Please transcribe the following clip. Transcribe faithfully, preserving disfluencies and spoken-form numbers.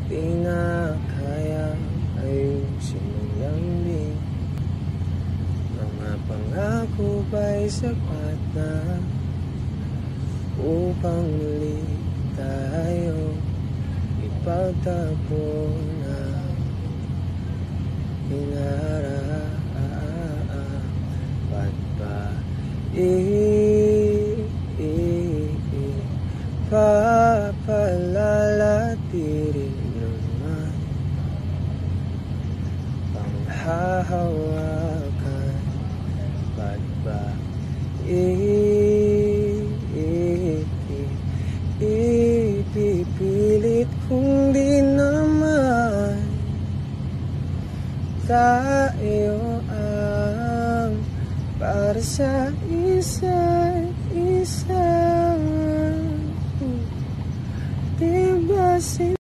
Di na kaya ayusin ang lambing. Mga pangako ba'y sapat na upang muli tayo ipagtagpo na hinarap? Ba't ba ipapalalatirin naman panghahawakan? Ba't ba ipipilit kung di naman tayo ang para sa isa't isa? Diba si